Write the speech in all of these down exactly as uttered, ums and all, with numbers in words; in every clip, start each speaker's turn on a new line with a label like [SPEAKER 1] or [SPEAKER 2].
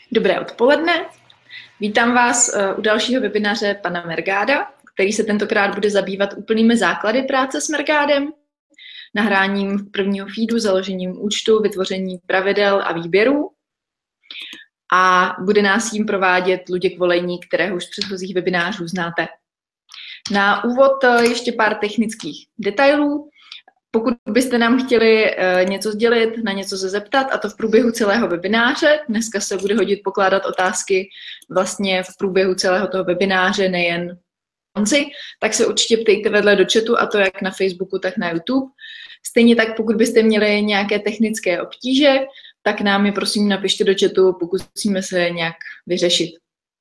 [SPEAKER 1] Dobré odpoledne. Vítám vás u dalšího webináře pana Mergáda, který se tentokrát bude zabývat úplnými základy práce s Mergádem, nahráním prvního feedu, založením účtu, vytvoření pravidel a výběrů. A bude nás jím provádět Luděk Volejník, kterého už z předchozích webinářů znáte. Na úvod ještě pár technických detailů. Pokud byste nám chtěli něco sdělit, na něco se zeptat, a to v průběhu celého webináře, dneska se bude hodit pokládat otázky vlastně v průběhu celého toho webináře, nejen konci, tak se určitě ptejte vedle do chatu, a to jak na Facebooku, tak na YouTube. Stejně tak, pokud byste měli nějaké technické obtíže, tak nám je prosím napište do chatu, pokusíme se nějak vyřešit.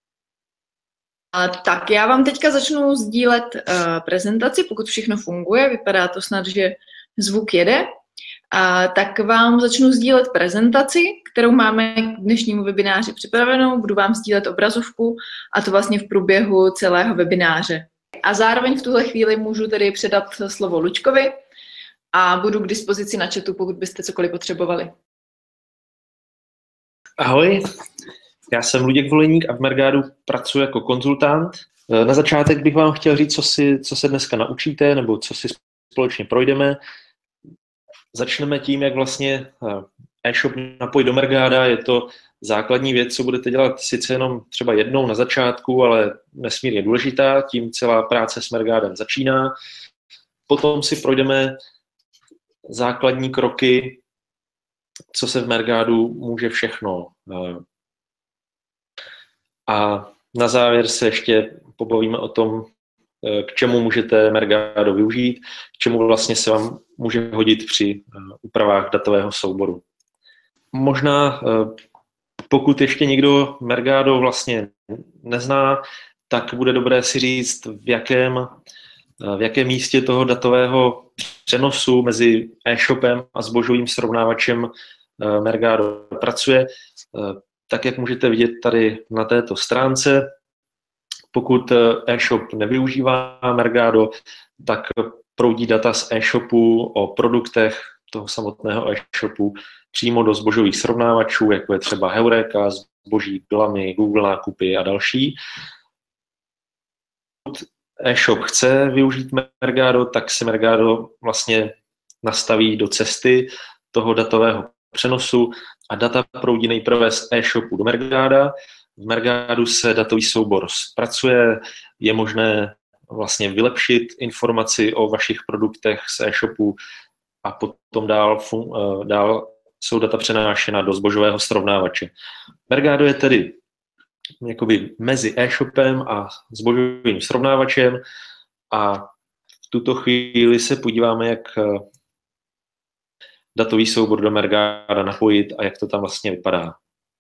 [SPEAKER 1] A tak, já vám teďka začnu sdílet uh, prezentaci, pokud všechno funguje, vypadá to snad, že zvuk jede, a tak vám začnu sdílet prezentaci, kterou máme k dnešnímu webináři připravenou, budu vám sdílet obrazovku, a to vlastně v průběhu celého webináře. A zároveň v tuhle chvíli můžu tedy předat slovo Luďkovi a budu k dispozici na chatu, pokud byste cokoliv potřebovali.
[SPEAKER 2] Ahoj, já jsem Luděk Volejník a v Mergádu pracuji jako konzultant. Na začátek bych vám chtěl říct, co, si, co se dneska naučíte, nebo co si společně projdeme. Začneme tím, jak vlastně e-shop napojit do Mergáda. Je to základní věc, co budete dělat sice jenom třeba jednou na začátku, ale nesmírně důležitá. Tím celá práce s Mergádem začíná. Potom si projdeme základní kroky, co se v Mergádu může všechno. A na závěr se ještě pobavíme o tom, k čemu můžete Mergado využít, k čemu vlastně se vám může hodit při úpravách datového souboru. Možná, pokud ještě někdo Mergado vlastně nezná, tak bude dobré si říct, v jakém, v jakém místě toho datového přenosu mezi e-shopem a zbožovým srovnávačem Mergado pracuje. Tak, jak můžete vidět tady na této stránce, pokud e-shop nevyužívá Mergado, tak proudí data z e-shopu o produktech toho samotného e-shopu přímo do zbožových srovnávačů, jako je třeba Heureka, zboží Glamy, Google nákupy a další. Pokud e-shop chce využít Mergado, tak si Mergado vlastně nastaví do cesty toho datového přenosu a data proudí nejprve z e-shopu do Mergáda. V Mergádu se datový soubor zpracuje, je možné vlastně vylepšit informaci o vašich produktech z e-shopu a potom dál, dál jsou data přenášena do zbožového srovnávače. Mergado je tedy jakoby mezi e-shopem a zbožovým srovnávačem a v tuto chvíli se podíváme, jak datový soubor do Mergáda napojit a jak to tam vlastně vypadá.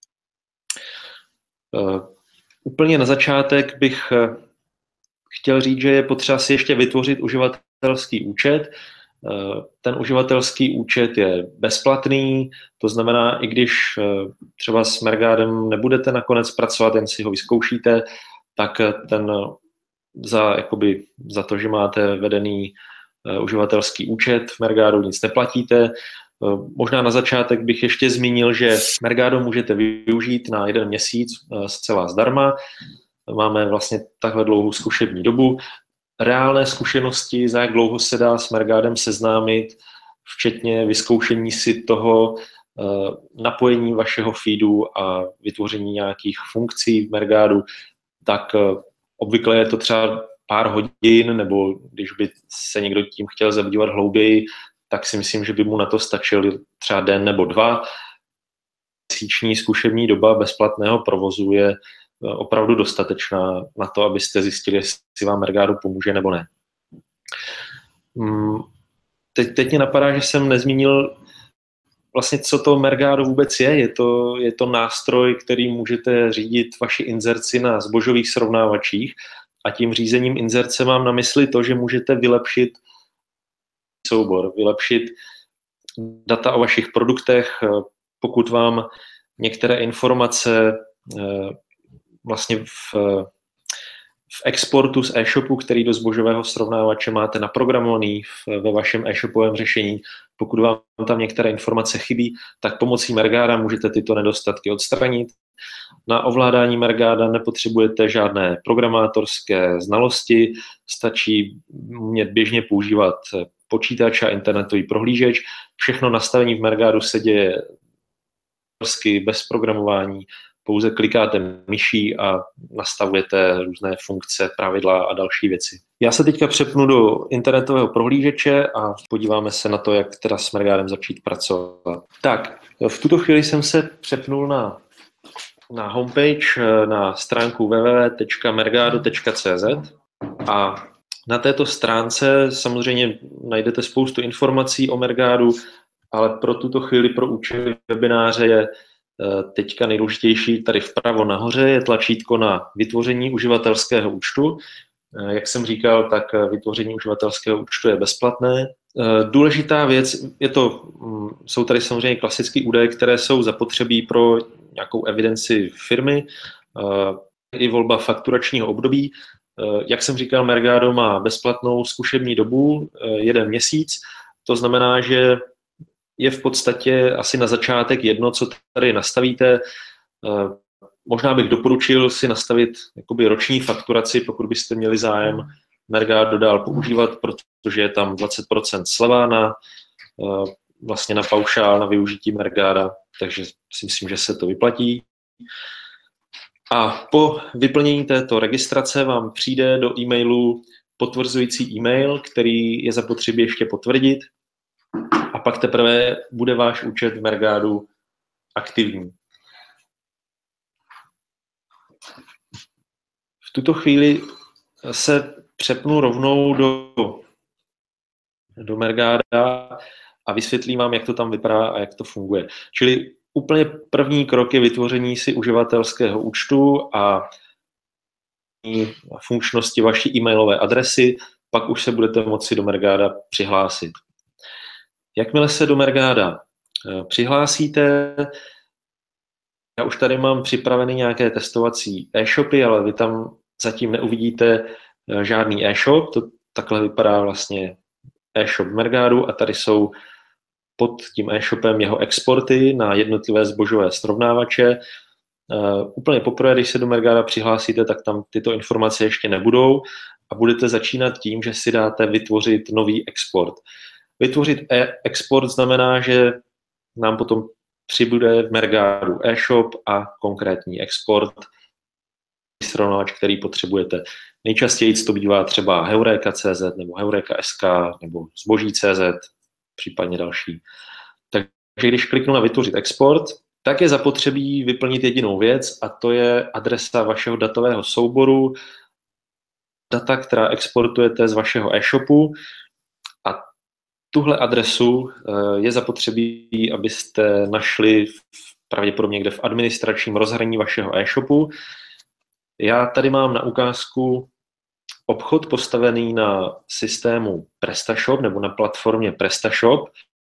[SPEAKER 2] Uh, úplně na začátek bych uh, chtěl říct, že je potřeba si ještě vytvořit uživatelský účet. Uh, ten uživatelský účet je bezplatný, to znamená, i když uh, třeba s Mergádem nebudete nakonec pracovat, jen si ho vyzkoušíte, tak ten uh, za, jakoby, za to, že máte vedený uh, uživatelský účet v Mergádu, nic neplatíte. Možná na začátek bych ještě zmínil, že Mergado můžete využít na jeden měsíc zcela zdarma. Máme vlastně takhle dlouhou zkušební dobu. Reálné zkušenosti, za jak dlouho se dá s Mergádem seznámit, včetně vyzkoušení si toho napojení vašeho feedu a vytvoření nějakých funkcí v Mergádu, tak obvykle je to třeba pár hodin, nebo když by se někdo tím chtěl zabývat hlouběji, tak si myslím, že by mu na to stačil třeba den nebo dva. Měsíční zkušební doba bezplatného provozu je opravdu dostatečná na to, abyste zjistili, jestli vám Mergado pomůže nebo ne. Teď, teď mě napadá, že jsem nezmínil vlastně, co to Mergado vůbec je. Je to, je to nástroj, který můžete řídit vaši inzerci na zbožových srovnávačích, a tím řízením inzerce mám na mysli to, že můžete vylepšit soubor, vylepšit data o vašich produktech, pokud vám některé informace vlastně v, v exportu z e-shopu, který do zbožového srovnávače máte naprogramovaný ve vašem e-shopovém řešení, pokud vám tam některé informace chybí, tak pomocí Mergáda můžete tyto nedostatky odstranit Na ovládání Mergáda nepotřebujete žádné programátorské znalosti, stačí umět běžně používat počítač a internetový prohlížeč. Všechno nastavení v Mergádu se děje bez programování, pouze klikáte myší a nastavujete různé funkce, pravidla a další věci. Já se teďka přepnu do internetového prohlížeče a podíváme se na to, jak teda s Mergádem začít pracovat. Tak, v tuto chvíli jsem se přepnul na, na homepage, na stránku w w w tečka mergado tečka c z a na této stránce samozřejmě najdete spoustu informací o Mergádu, ale pro tuto chvíli pro účely webináře je teďka nejdůležitější tady vpravo nahoře je tlačítko na vytvoření uživatelského účtu. Jak jsem říkal, tak vytvoření uživatelského účtu je bezplatné. Důležitá věc, je to, jsou tady samozřejmě klasické údaje, které jsou zapotřebí pro nějakou evidenci firmy, i volba fakturačního období. Jak jsem říkal, Mergado má bezplatnou zkušební dobu, jeden měsíc, to znamená, že je v podstatě asi na začátek jedno, co tady nastavíte. Možná bych doporučil si nastavit jakoby roční fakturaci, pokud byste měli zájem Mergado dál používat, protože je tam dvacet procent sleva na, vlastně na paušál na využití Mergáda, takže si myslím, že se to vyplatí. A po vyplnění této registrace vám přijde do e-mailu potvrzující e-mail, který je zapotřebí ještě potvrdit, a pak teprve bude váš účet v Mergádu aktivní. V tuto chvíli se přepnu rovnou do, do Mergáda a vysvětlím vám, jak to tam vypadá a jak to funguje. Čili úplně první krok je vytvoření si uživatelského účtu a funkčnosti vaší e-mailové adresy, pak už se budete moci do Mergáda přihlásit. Jakmile se do Mergáda přihlásíte, já už tady mám připraveny nějaké testovací e-shopy, ale vy tam zatím neuvidíte žádný e-shop, to takhle vypadá vlastně e-shop v Mergádu a tady jsou pod tím e-shopem jeho exporty na jednotlivé zbožové srovnávače. Uh, úplně poprvé, když se do Mergáda přihlásíte, tak tam tyto informace ještě nebudou a budete začínat tím, že si dáte vytvořit nový export. Vytvořit e-export znamená, že nám potom přibude v Mergádu e-shop a konkrétní export, srovnávač, který potřebujete. Nejčastěji to bývá třeba Heureka tečka cé zet nebo Heureka tečka es ká nebo Zboží tečka cé zet, případně další. Takže když kliknu na vytvořit export, tak je zapotřebí vyplnit jedinou věc a to je adresa vašeho datového souboru, data, která exportujete z vašeho e-shopu a tuhle adresu je zapotřebí, abyste našli pravděpodobně někde v administračním rozhraní vašeho e-shopu. Já tady mám na ukázku obchod postavený na systému PrestaShop nebo na platformě PrestaShop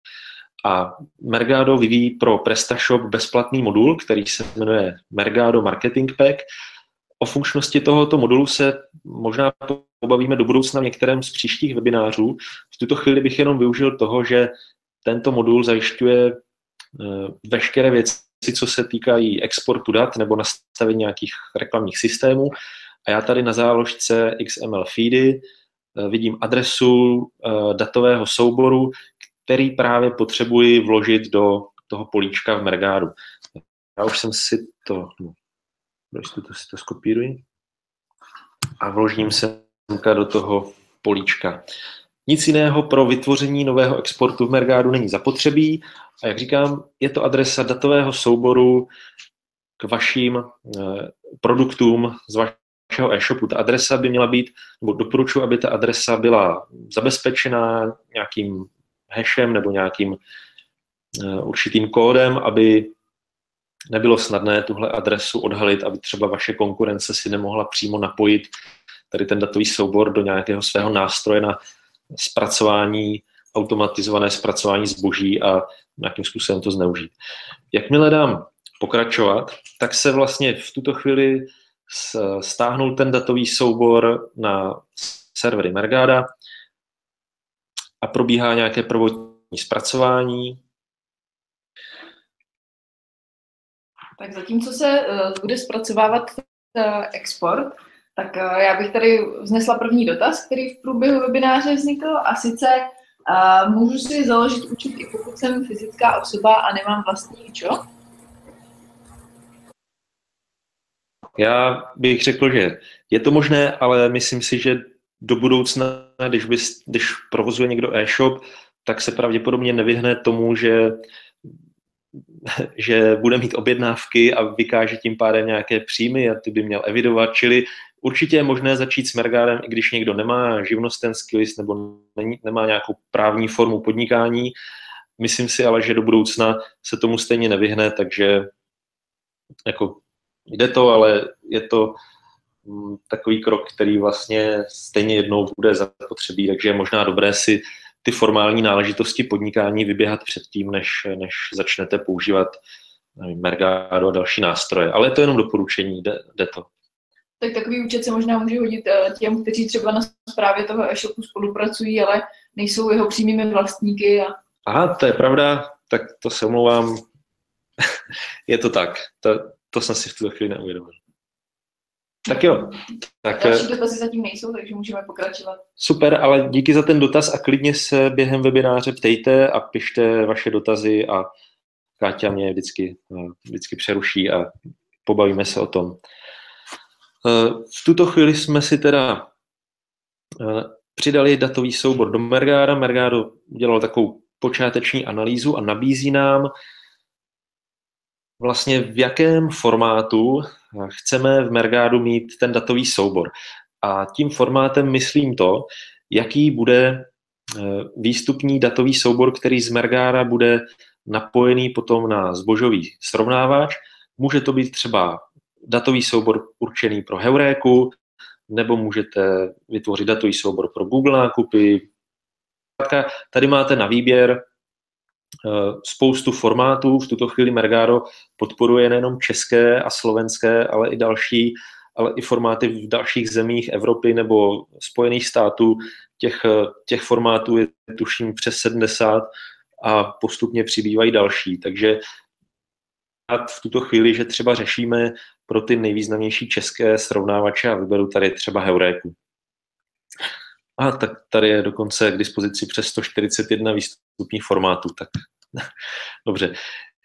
[SPEAKER 2] a Mergado vyvíjí pro PrestaShop bezplatný modul, který se jmenuje Mergado Marketing Pack. O funkčnosti tohoto modulu se možná pobavíme do budoucna v některém z příštích webinářů. V tuto chvíli bych jenom využil toho, že tento modul zajišťuje veškeré věci, co se týkají exportu dat nebo nastavení nějakých reklamních systémů. A já tady na záložce X M L feedy vidím adresu datového souboru, který právě potřebuji vložit do toho políčka v Mergádu. Já už jsem si to, no, to si to skopíruji a vložím se do toho políčka. Nic jiného pro vytvoření nového exportu v Mergádu není zapotřebí a jak říkám, je to adresa datového souboru k vašim eh, produktům z vašeho e-shopu. Ta adresa by měla být, nebo doporučuji, aby ta adresa byla zabezpečená nějakým hashem nebo nějakým eh, určitým kódem, aby nebylo snadné tuhle adresu odhalit, aby třeba vaše konkurence si nemohla přímo napojit tady ten datový soubor do nějakého svého nástroje na zpracování, automatizované zpracování zboží a nějakým způsobem to zneužít. Jakmile dám pokračovat, tak se vlastně v tuto chvíli stáhnul ten datový soubor na servery Mergáda a probíhá nějaké prvotní zpracování.
[SPEAKER 1] Tak zatímco se uh, bude zpracovávat uh, export, tak uh, já bych tady vznesla první dotaz, který v průběhu webináře vznikl, a sice uh, můžu si založit účet i pokud jsem fyzická osoba a nemám vlastní čo?
[SPEAKER 2] Já bych řekl, že je to možné, ale myslím si, že do budoucna, když, bys, když provozuje někdo e-shop, tak se pravděpodobně nevyhne tomu, že, že bude mít objednávky a vykáže tím pádem nějaké příjmy a ty by měl evidovat. Čili určitě je možné začít s Mergádem, i když někdo nemá živnostenský list nebo není, nemá nějakou právní formu podnikání. Myslím si ale, že do budoucna se tomu stejně nevyhne, takže jako jde to, ale je to takový krok, který vlastně stejně jednou bude zapotřebí, takže je možná dobré si ty formální náležitosti podnikání vyběhat předtím, než, než začnete používat nevím, Mergado a další nástroje. Ale je to jenom doporučení, jde, jde to.
[SPEAKER 1] Tak takový účet se možná může hodit těm, kteří třeba na správě toho e-shopu spolupracují, ale nejsou jeho přímými vlastníky. A...
[SPEAKER 2] Aha, to je pravda, tak to se omlouvám. Je to tak, to, to jsem si v tuto chvíli neuvědomil. Tak jo. Tak,
[SPEAKER 1] další dotazy zatím nejsou, takže můžeme pokračovat.
[SPEAKER 2] Super, ale díky za ten dotaz a klidně se během webináře ptejte a pište vaše dotazy a Káťa mě vždycky, vždycky přeruší a pobavíme se o tom. V tuto chvíli jsme si teda přidali datový soubor do Mergáda. Mergado udělal takovou počáteční analýzu a nabízí nám vlastně v jakém formátu chceme v Mergádu mít ten datový soubor. A tím formátem myslím to, jaký bude výstupní datový soubor, který z Mergáda bude napojený potom na zbožový srovnávač. Může to být třeba datový soubor určený pro Heuréku, nebo můžete vytvořit datový soubor pro Google nákupy. Tady máte na výběr spoustu formátů. V tuto chvíli Mergado podporuje nejenom české a slovenské, ale i další, ale i formáty v dalších zemích Evropy nebo Spojených států. Těch, těch formátů je tuším přes sedmdesát a postupně přibývají další. Takže v tuto chvíli, že třeba řešíme pro ty nejvýznamnější české srovnávače a vyberu tady třeba Heuréku. A tak tady je dokonce k dispozici přes sto čtyřicet jedna výstupních formátů. Tak dobře.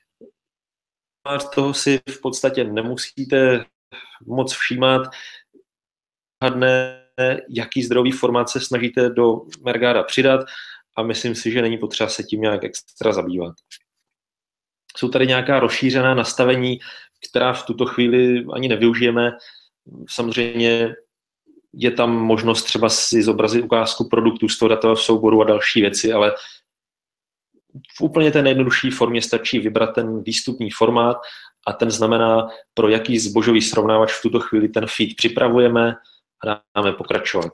[SPEAKER 2] Z toho si v podstatě nemusíte moc všímat. Hadne, jaký zdrojový formát se snažíte do Mergáda přidat a myslím si, že není potřeba se tím nějak extra zabývat. Jsou tady nějaká rozšířená nastavení, která v tuto chvíli ani nevyužijeme. Samozřejmě je tam možnost třeba si zobrazit ukázku produktů z toho datového souboru a další věci, ale v úplně té nejjednodušší formě stačí vybrat ten výstupní formát a ten znamená, pro jaký zbožový srovnávač v tuto chvíli ten feed připravujeme a dáme pokračovat.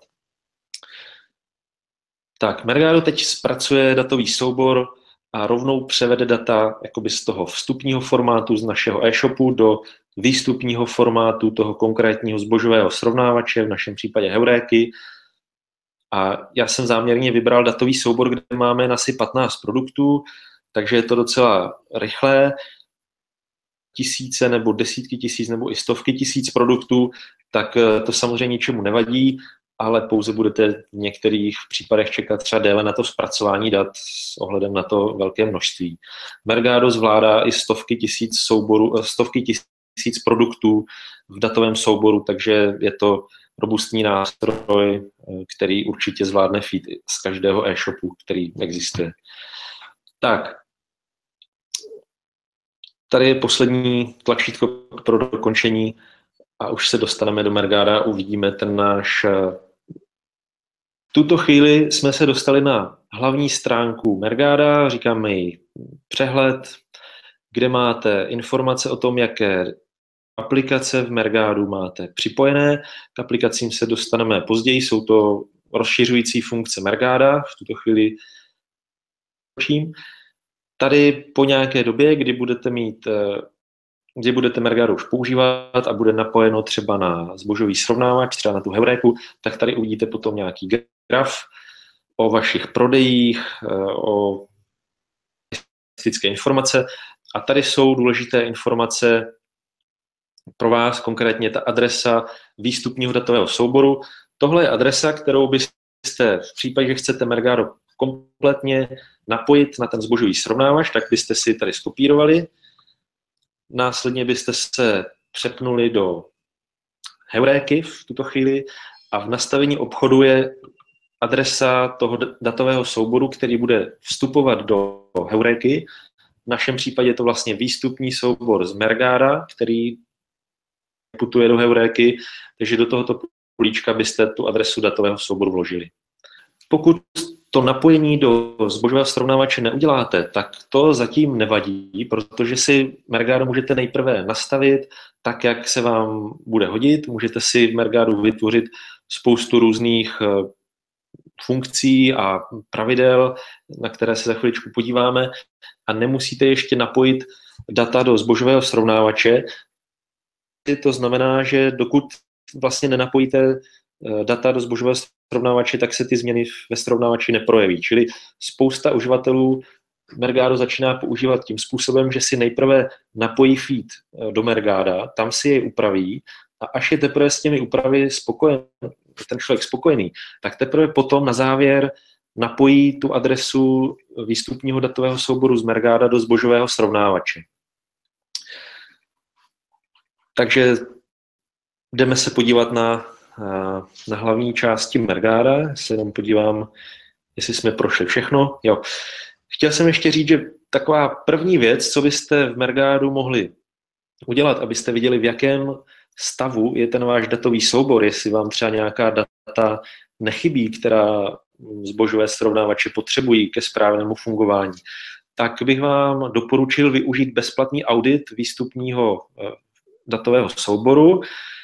[SPEAKER 2] Tak, Mergado teď zpracuje datový soubor a rovnou převede data jakoby z toho vstupního formátu z našeho e-shopu do výstupního formátu toho konkrétního zbožového srovnávače, v našem případě Heuréky. A já jsem záměrně vybral datový soubor, kde máme asi patnáct produktů, takže je to docela rychlé. Tisíce nebo desítky tisíc nebo i stovky tisíc produktů, tak to samozřejmě ničemu nevadí, ale pouze budete v některých případech čekat třeba déle na to zpracování dat s ohledem na to velké množství. Mergado zvládá i stovky tisíc souborů, stovky tisíc produktů v datovém souboru, takže je to robustní nástroj, který určitě zvládne feed z každého e-shopu, který existuje. Tak, tady je poslední tlačítko pro dokončení a už se dostaneme do Mergáda a uvidíme ten náš... V tuto chvíli jsme se dostali na hlavní stránku Mergáda, říkáme ji přehled, kde máte informace o tom, jaké aplikace v Mergádu máte připojené. K aplikacím se dostaneme později, jsou to rozšiřující funkce Mergáda, v tuto chvíli tady po nějaké době, kdy budete mít, kdy budete Mergado už používat a bude napojeno třeba na zbožový srovnávač, třeba na tu Heuréku, tak tady uvidíte potom nějaký graf o vašich prodejích, o statistické informace a tady jsou důležité informace pro vás konkrétně ta adresa výstupního datového souboru. Tohle je adresa, kterou byste v případě, že chcete Mergado kompletně napojit na ten zbožový srovnávač, tak byste si tady skopírovali. Následně byste se přepnuli do Heuréky v tuto chvíli a v nastavení obchodu je adresa toho datového souboru, který bude vstupovat do Heuréky. V našem případě je to vlastně výstupní soubor z Mergada, který putuje do Heuréky, takže do tohoto políčka byste tu adresu datového souboru vložili. Pokud to napojení do zbožového srovnávače neuděláte, tak to zatím nevadí, protože si Mergado můžete nejprve nastavit tak, jak se vám bude hodit. Můžete si v Mergadu vytvořit spoustu různých funkcí a pravidel, na které se za chviličku podíváme, a nemusíte ještě napojit data do zbožového srovnávače. To znamená, že dokud vlastně nenapojíte data do zbožového srovnávače, tak se ty změny ve srovnávači neprojeví. Čili spousta uživatelů Mergado začíná používat tím způsobem, že si nejprve napojí feed do Mergada, tam si jej upraví a až je teprve s těmi úpravy spokojen, ten člověk spokojený, tak teprve potom na závěr napojí tu adresu výstupního datového souboru z Mergada do zbožového srovnávače. Takže jdeme se podívat na, na hlavní části Mergada. Já se jenom podívám, jestli jsme prošli všechno. Jo. Chtěl jsem ještě říct, že taková první věc, co byste v Mergadu mohli udělat, abyste viděli, v jakém stavu je ten váš datový soubor, jestli vám třeba nějaká data nechybí, která zbožové srovnávače potřebují ke správnému fungování, tak bych vám doporučil využít bezplatný audit výstupního datového souboru.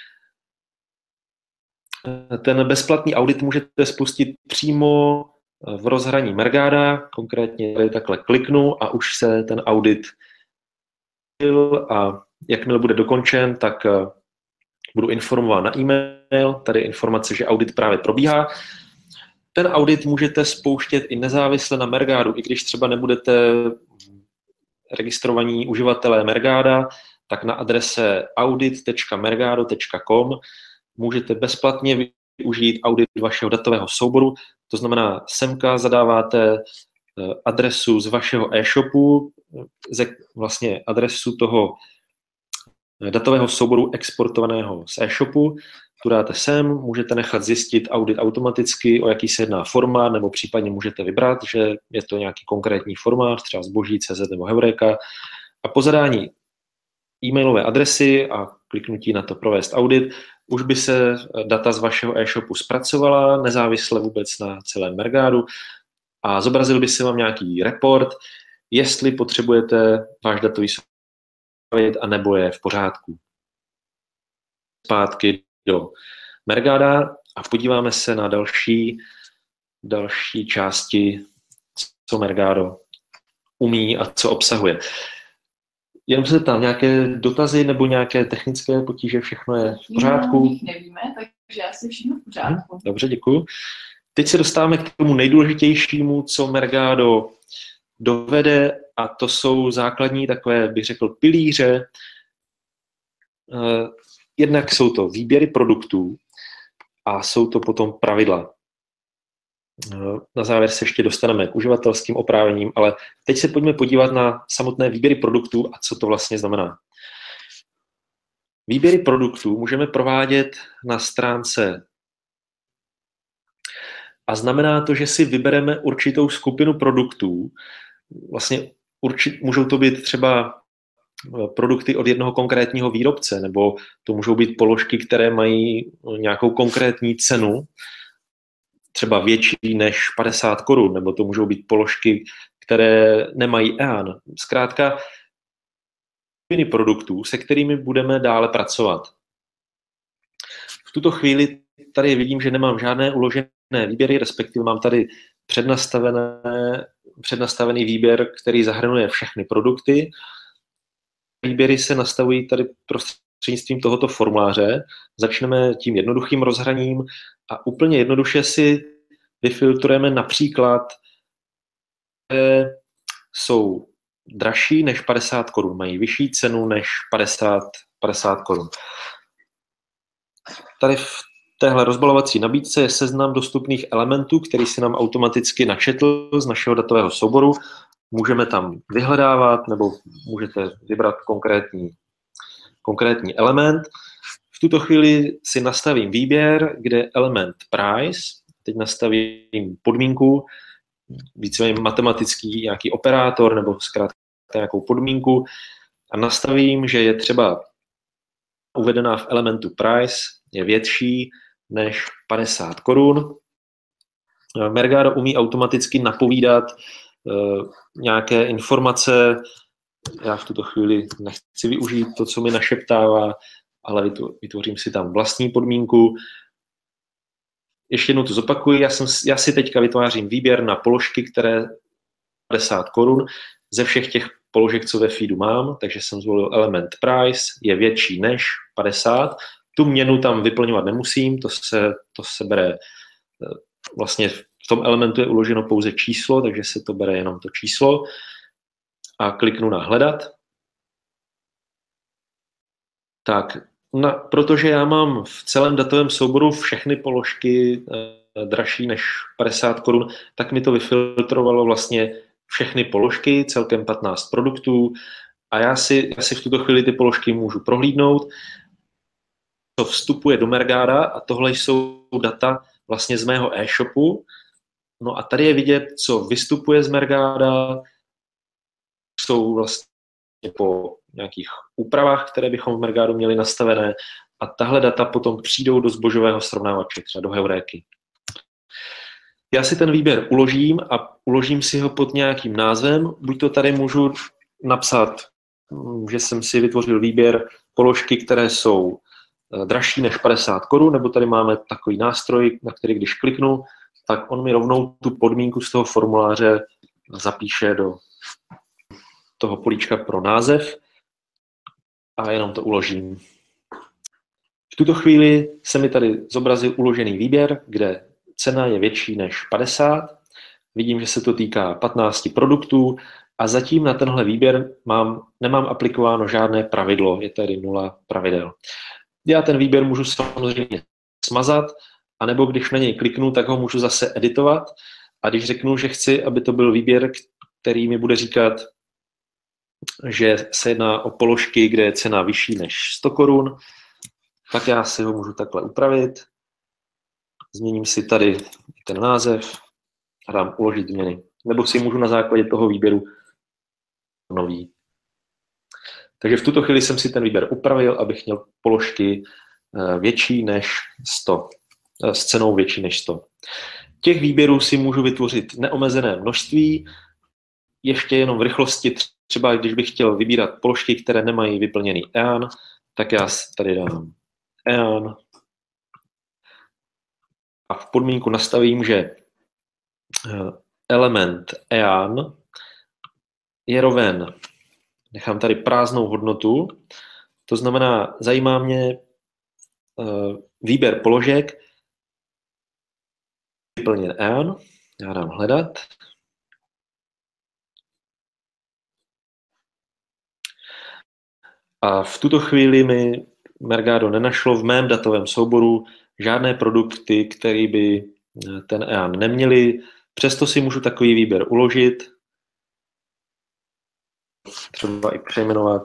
[SPEAKER 2] Ten bezplatný audit můžete spustit přímo v rozhraní Mergada, konkrétně tady takhle kliknu a už se ten audit a jakmile bude dokončen, tak budu informován na e-mail, tady je informace, že audit právě probíhá. Ten audit můžete spouštět i nezávisle na Mergadu, i když třeba nebudete registrovaní uživatelé Mergada, tak na adrese audit tečka mergado tečka com můžete bezplatně využít audit vašeho datového souboru. To znamená, semka zadáváte adresu z vašeho e-shopu, vlastně adresu toho datového souboru exportovaného z e-shopu, tu dáte sem, můžete nechat zjistit audit automaticky, o jaký se jedná formát, nebo případně můžete vybrat, že je to nějaký konkrétní formář, třeba zboží tečka cé zet nebo Heuréka, a po zadání e-mailové adresy a kliknutí na to provést audit, už by se data z vašeho e-shopu zpracovala, nezávisle vůbec na celém Mergadu, a zobrazil by se vám nějaký report, jestli potřebujete váš datový soubor a nebo je v pořádku. Zpátky do Mergada a podíváme se na další, další části, co Mergado umí a co obsahuje. Jenom se tam nějaké dotazy nebo nějaké technické potíže, všechno je v pořádku?
[SPEAKER 1] No, nevíme, takže asi všechno v pořádku.
[SPEAKER 2] Dobře, děkuji. Teď se dostáváme k tomu nejdůležitějšímu, co Mergado dovede, a to jsou základní takové, bych řekl, pilíře. Jednak jsou to výběry produktů a jsou to potom pravidla. Na závěr se ještě dostaneme k uživatelským oprávněním, ale teď se pojďme podívat na samotné výběry produktů a co to vlastně znamená. Výběry produktů můžeme provádět na stránce a znamená to, že si vybereme určitou skupinu produktů. Vlastně určit, můžou to být třeba produkty od jednoho konkrétního výrobce, nebo to můžou být položky, které mají nějakou konkrétní cenu, třeba větší než padesát korun, nebo to můžou být položky, které nemají E A N. Zkrátka, skupiny produktů, se kterými budeme dále pracovat. V tuto chvíli tady vidím, že nemám žádné uložené výběry, respektive mám tady přednastavené, přednastavený výběr, který zahrnuje všechny produkty. Výběry se nastavují tady prostřednictvím tohoto formuláře. Začneme tím jednoduchým rozhraním a úplně jednoduše si vyfiltrujeme například, které jsou dražší než padesát korun, mají vyšší cenu než padesát padesát korun. Tady v téhle rozbalovací nabídce je seznam dostupných elementů, který si nám automaticky načetl z našeho datového souboru. Můžeme tam vyhledávat nebo můžete vybrat konkrétní, konkrétní element. V tuto chvíli si nastavím výběr, kde element price, teď nastavím podmínku, víceméně matematický nějaký operátor nebo zkrátka nějakou podmínku a nastavím, že je třeba uvedená v elementu price je větší než padesát korun. Mergado umí automaticky napovídat uh, nějaké informace. Já v tuto chvíli nechci využít to, co mi našeptává, ale vytvořím si tam vlastní podmínku. Ještě jednou to zopakuji. Já, jsem, já si teďka vytvářím výběr na položky, které padesát korun ze všech těch položek, co ve feedu mám, takže jsem zvolil element price, je větší než padesát. Tu měnu tam vyplňovat nemusím, to se, to se bere, vlastně v tom elementu je uloženo pouze číslo, takže se to bere jenom to číslo a kliknu na hledat. Tak, na, protože já mám v celém datovém souboru všechny položky eh, dražší než padesát korun, tak mi to vyfiltrovalo vlastně všechny položky, celkem patnáct produktů a já si, já si v tuto chvíli ty položky můžu prohlídnout. To vstupuje do Mergada a tohle jsou data vlastně z mého e-shopu. No a tady je vidět, co vystupuje z Mergada, jsou vlastně po nějakých úpravách, které bychom v Mergadu měli nastavené a tahle data potom přijdou do zbožového srovnávače, třeba do Heuréky. Já si ten výběr uložím a uložím si ho pod nějakým názvem, buď to tady můžu napsat, že jsem si vytvořil výběr položky, které jsou dražší než padesát korun, nebo tady máme takový nástroj, na který když kliknu, tak on mi rovnou tu podmínku z toho formuláře zapíše do toho políčka pro název a jenom to uložím. V tuto chvíli se mi tady zobrazil uložený výběr, kde cena je větší než padesát. Vidím, že se to týká patnácti produktů a zatím na tenhle výběr mám, nemám aplikováno žádné pravidlo, je tady nula pravidel. Já ten výběr můžu samozřejmě smazat, anebo když na něj kliknu, tak ho můžu zase editovat. A když řeknu, že chci, aby to byl výběr, který mi bude říkat, že se jedná o položky, kde je cena vyšší než sto korun, tak já si ho můžu takhle upravit. Změním si tady ten název a dám uložit změny. Nebo si můžu na základě toho výběru nový. Takže v tuto chvíli jsem si ten výběr upravil, abych měl položky větší než sto, s cenou větší než sto. Těch výběrů si můžu vytvořit neomezené množství, ještě jenom v rychlosti, třeba když bych chtěl vybírat položky, které nemají vyplněný E A N, tak já tady dám E A N a v podmínku nastavím, že element E A N je roven, nechám tady prázdnou hodnotu, to znamená, zajímá mě výběr položek, vyplněn E A N, já dám hledat. A v tuto chvíli mi Mergado nenašlo v mém datovém souboru žádné produkty, které by ten E A N neměly. Přesto si můžu takový výběr uložit, třeba i přejmenovat.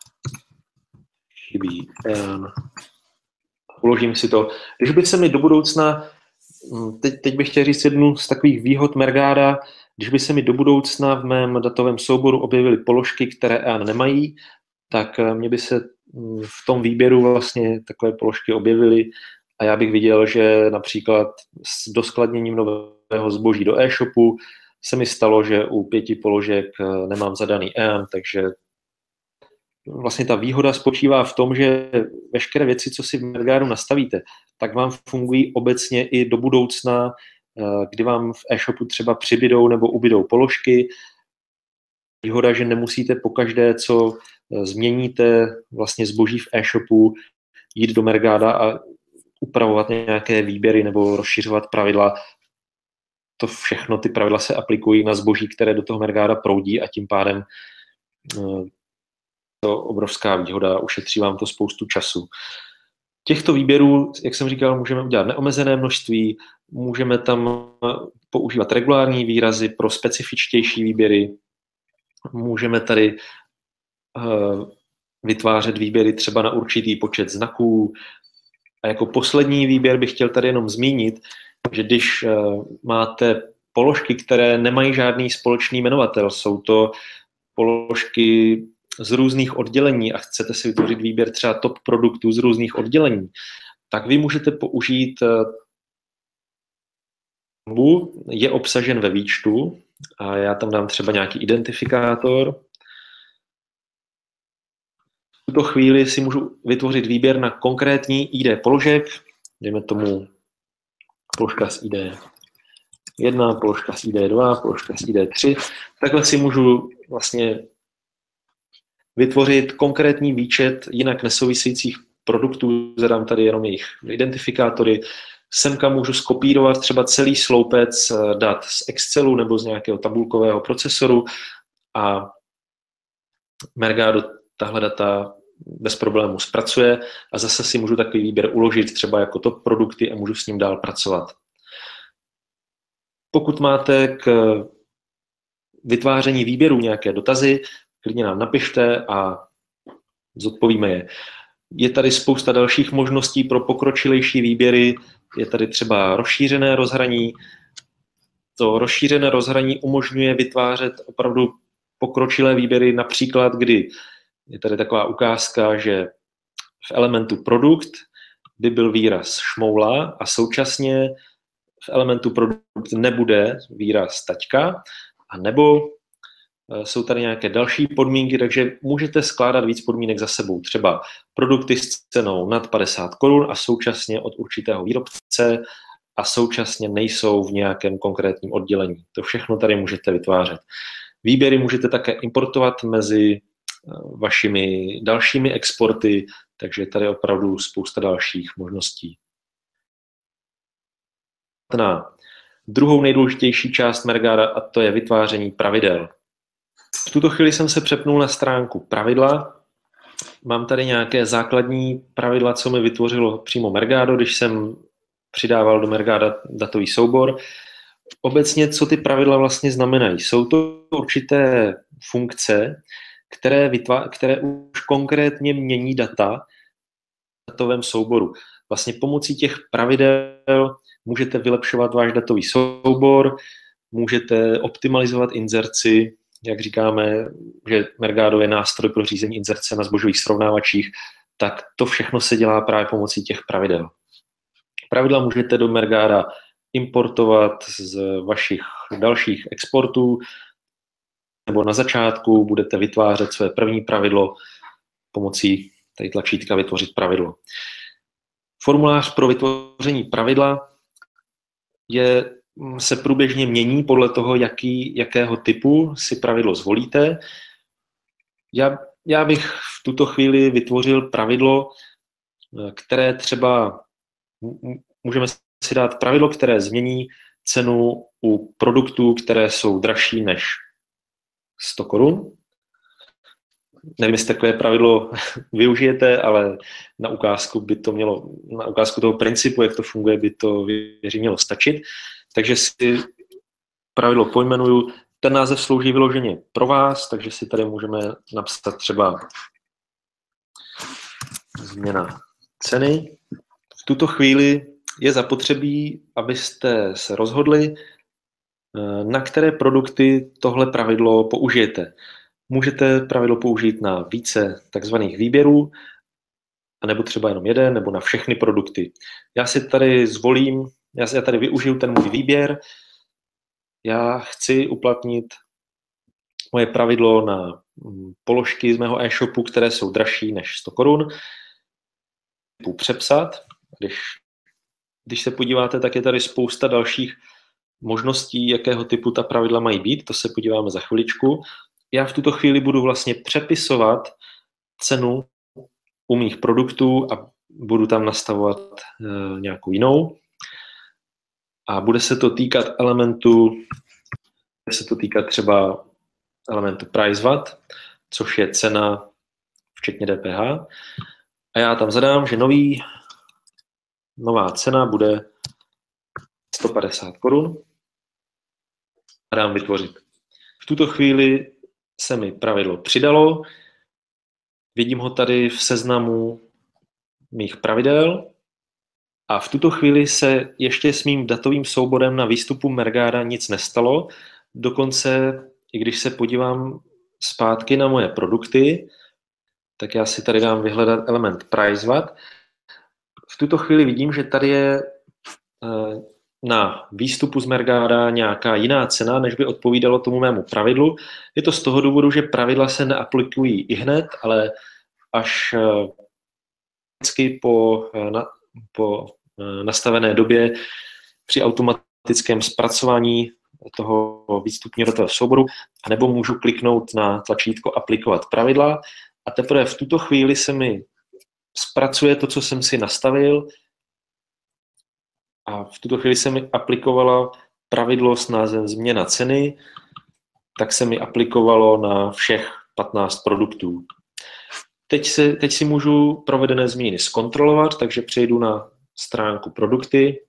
[SPEAKER 2] Chybí E A N. Uložím si to. Když by se mi do budoucna, teď, teď bych chtěl říct jednu z takových výhod Mergada, když by se mi do budoucna v mém datovém souboru objevily položky, které E A N nemají, tak mě by se v tom výběru vlastně takové položky objevily a já bych viděl, že například s doskladněním nového zboží do e-shopu se mi stalo, že u pěti položek nemám zadaný E A N, takže vlastně ta výhoda spočívá v tom, že veškeré věci, co si v Mergadu nastavíte, tak vám fungují obecně i do budoucna, kdy vám v e-shopu třeba přibydou nebo ubydou položky. Výhoda, že nemusíte pokaždé, co změníte vlastně zboží v e-shopu, jít do Mergada a upravovat nějaké výběry nebo rozšiřovat pravidla. To všechno, ty pravidla se aplikují na zboží, které do toho Mergada proudí a tím pádem to obrovská výhoda, ušetří vám to spoustu času. Těchto výběrů, jak jsem říkal, můžeme udělat neomezené množství, můžeme tam používat regulární výrazy pro specifičtější výběry, můžeme tady uh, vytvářet výběry třeba na určitý počet znaků. A jako poslední výběr bych chtěl tady jenom zmínit, že když uh, máte položky, které nemají žádný společný jmenovatel, jsou to položky z různých oddělení a chcete si vytvořit výběr třeba top produktů z různých oddělení, tak vy můžete použít je obsažen ve výčtu a já tam dám třeba nějaký identifikátor. V tuto chvíli si můžu vytvořit výběr na konkrétní í dé položek, dejme tomu položka z í dé jedna, položka z í dé dva, položka z í dé tři. Takhle si můžu vlastně vytvořit konkrétní výčet jinak nesouvisejících produktů, zadám tady jenom jejich identifikátory. Semka můžu skopírovat třeba celý sloupec dat z Excelu nebo z nějakého tabulkového procesoru a Mergado tahle data bez problému zpracuje a zase si můžu takový výběr uložit třeba jako top produkty a můžu s ním dál pracovat. Pokud máte k vytváření výběru nějaké dotazy, klidně nám napište a zodpovíme je. Je tady spousta dalších možností pro pokročilejší výběry, je tady třeba rozšířené rozhraní. To rozšířené rozhraní umožňuje vytvářet opravdu pokročilé výběry, například kdy je tady taková ukázka, že v elementu produkt by byl výraz šmoula a současně v elementu produkt nebude výraz taťka, a nebo jsou tady nějaké další podmínky, takže můžete skládat víc podmínek za sebou. Třeba produkty s cenou nad padesát korun a současně od určitého výrobce a současně nejsou v nějakém konkrétním oddělení. To všechno tady můžete vytvářet. Výběry můžete také importovat mezi vašimi dalšími exporty, takže tady je opravdu spousta dalších možností. Na druhou nejdůležitější část Mergada, a to je vytváření pravidel. V tuto chvíli jsem se přepnul na stránku pravidla. Mám tady nějaké základní pravidla, co mi vytvořilo přímo Mergado, když jsem přidával do Mergada datový soubor. Obecně, co ty pravidla vlastně znamenají? Jsou to určité funkce, které, vytvá- které už konkrétně mění data v datovém souboru. Vlastně pomocí těch pravidel můžete vylepšovat váš datový soubor, můžete optimalizovat inzerci, jak říkáme, že Mergado je nástroj pro řízení inzerce na zbožových srovnávačích, tak to všechno se dělá právě pomocí těch pravidel. Pravidla můžete do Mergada importovat z vašich dalších exportů, nebo na začátku budete vytvářet své první pravidlo pomocí tady tlačítka vytvořit pravidlo. Formulář pro vytvoření pravidla je, se průběžně mění podle toho, jaký, jakého typu si pravidlo zvolíte. Já, já bych v tuto chvíli vytvořil pravidlo, které třeba, můžeme si dát pravidlo, které změní cenu u produktů, které jsou dražší než sto korun. Nevím, jestli takové pravidlo využijete, ale na ukázku by to mělo, na ukázku toho principu, jak to funguje, by to, věřím, mělo stačit. Takže si pravidlo pojmenuju. Ten název slouží vyloženě pro vás, takže si tady můžeme napsat třeba změna ceny. V tuto chvíli je zapotřebí, abyste se rozhodli, na které produkty tohle pravidlo použijete. Můžete pravidlo použít na více takzvaných výběrů, nebo třeba jenom jeden, nebo na všechny produkty. Já si tady zvolím, já tady využiju ten můj výběr. Já chci uplatnit moje pravidlo na položky z mého e-shopu, které jsou dražší než sto korun. Přepsat. Když, když se podíváte, tak je tady spousta dalších možností, jakého typu ta pravidla mají být. To se podíváme za chviličku. Já v tuto chvíli budu vlastně přepisovat cenu u mých produktů a budu tam nastavovat e, nějakou jinou. A bude se to týkat elementu, bude se to týkat třeba elementu price watt, což je cena včetně D P H. A já tam zadám, že nový, nová cena bude sto padesát korun a dám vytvořit. V tuto chvíli se mi pravidlo přidalo, vidím ho tady v seznamu mých pravidel a v tuto chvíli se ještě s mým datovým souborem na výstupu Mergada nic nestalo, dokonce i když se podívám zpátky na moje produkty, tak já si tady dám vyhledat element PriceWatt. V tuto chvíli vidím, že tady je na výstupu z Mergada nějaká jiná cena, než by odpovídalo tomu mému pravidlu. Je to z toho důvodu, že pravidla se neaplikují ihned, ale až vždycky po, na, po nastavené době při automatickém zpracování toho výstupního datového souboru, anebo můžu kliknout na tlačítko aplikovat pravidla a teprve v tuto chvíli se mi zpracuje to, co jsem si nastavil a v tuto chvíli se mi aplikovalo pravidlo s názvem změna ceny, tak se mi aplikovalo na všech patnáct produktů. Teď, se, teď si můžu provedené změny zkontrolovat, takže přejdu na stránku produkty.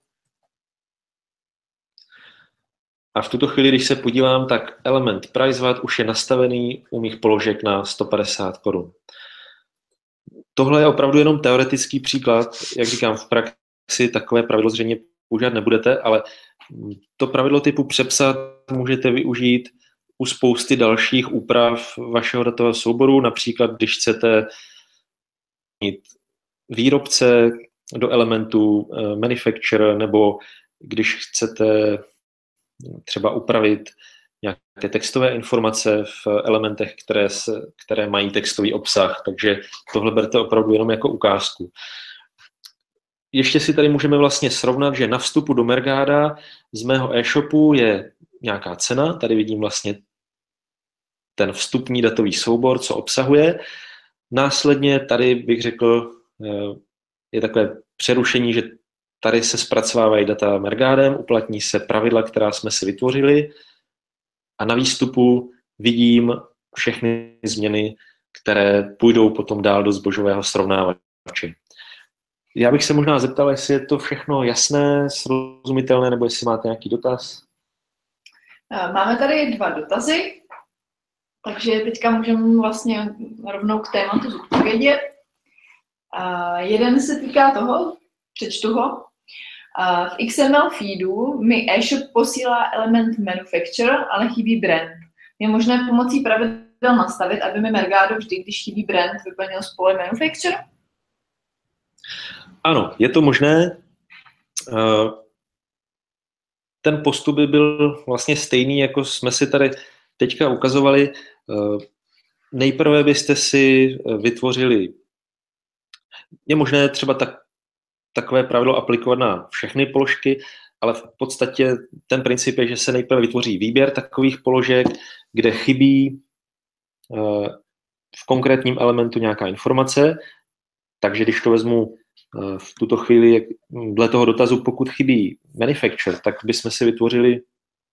[SPEAKER 2] A v tuto chvíli, když se podívám, tak element PriceWatt už je nastavený u mých položek na sto padesát korun. Tohle je opravdu jenom teoretický příklad. Jak říkám, v praxi takové pravidlo zřejmě používat nebudete, ale to pravidlo typu přepsat můžete využít u spousty dalších úprav vašeho datového souboru, například když chcete mít výrobce do elementu manufacturer, nebo když chcete třeba upravit nějaké textové informace v elementech, které, se, které mají textový obsah, takže tohle berte opravdu jenom jako ukázku. Ještě si tady můžeme vlastně srovnat, že na vstupu do Mergada z mého e-shopu je nějaká cena, tady vidím vlastně ten vstupní datový soubor, co obsahuje. Následně tady bych řekl, je takové přerušení, že tady se zpracovávají data Mergadem, uplatní se pravidla, která jsme si vytvořili a na výstupu vidím všechny změny, které půjdou potom dál do zbožového srovnávače. Já bych se možná zeptal, jestli je to všechno jasné, srozumitelné, nebo jestli máte nějaký dotaz.
[SPEAKER 1] Máme tady dva dotazy, takže teďka můžeme vlastně rovnou k tématu zodpovědět. Jeden se týká toho, přečtu ho. V X M L feedu mi e-shop posílá element manufacturer, ale chybí brand. Je možné pomocí pravidel nastavit, aby mi Mergado vždy, když chybí brand, vyplnil z pole manufacturer?
[SPEAKER 2] Ano, je to možné. Ten postup by byl vlastně stejný, jako jsme si tady teďka ukazovali. Nejprve byste si vytvořili, je možné třeba tak, takové pravidlo aplikovat na všechny položky, ale v podstatě ten princip je, že se nejprve vytvoří výběr takových položek, kde chybí v konkrétním elementu nějaká informace. Takže když to vezmu v tuto chvíli, dle toho dotazu, pokud chybí manufacturer, tak bychom si vytvořili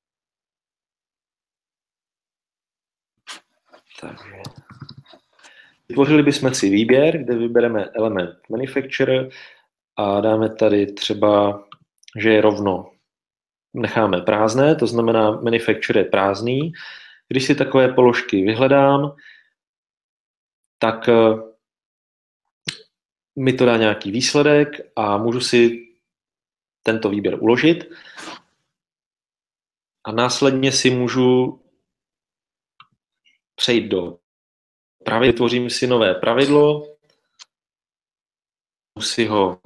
[SPEAKER 2] takže vytvořili bychom si výběr, kde vybereme element manufacturer a dáme tady třeba, že je rovno, necháme prázdné, to znamená manufacturer je prázdný. Když si takové položky vyhledám, tak mi to dá nějaký výsledek a můžu si tento výběr uložit. A následně si můžu přejít do pravidla, vytvořím si nové pravidlo, můžu si ho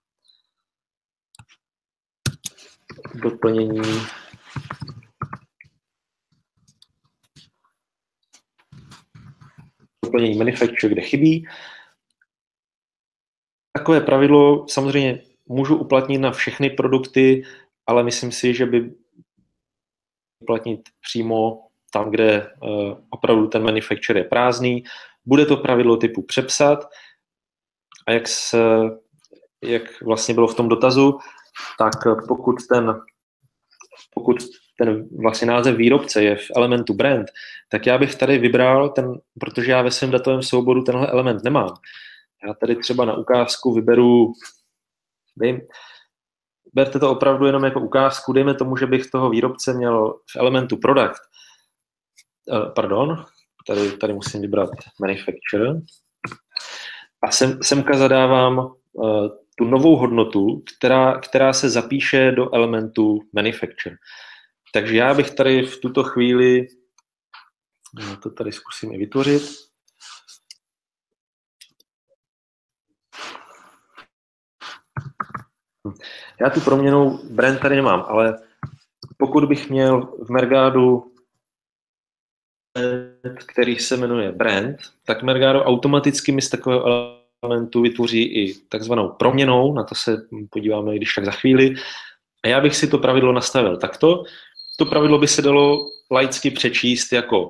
[SPEAKER 2] doplnění doplnění manufacturer, kde chybí. Takové pravidlo samozřejmě můžu uplatnit na všechny produkty, ale myslím si, že by uplatnit přímo tam, kde uh, opravdu ten manufacturer je prázdný. Bude to pravidlo typu přepsat a jak, se, jak vlastně bylo v tom dotazu, tak pokud, ten, pokud ten vlastně název výrobce je v elementu brand, tak já bych tady vybral ten, protože já ve svém datovém souboru tenhle element nemám. Já tady třeba na ukázku vyberu, dej, berte to opravdu jenom jako ukázku, dejme tomu, že bych toho výrobce měl v elementu product, uh, pardon, tady, tady musím vybrat manufacturer, a sem, semka zadávám uh, tu novou hodnotu, která, která se zapíše do elementu manufacture. Takže já bych tady v tuto chvíli, no to tady zkusím i vytvořit, já tu proměnou brand tady nemám, ale pokud bych měl v Mergadu, který se jmenuje brand, tak Mergado automaticky mi z takového elementu vytvoří i takzvanou proměnou, na to se podíváme když tak za chvíli. A já bych si to pravidlo nastavil takto. To pravidlo by se dalo laicky přečíst jako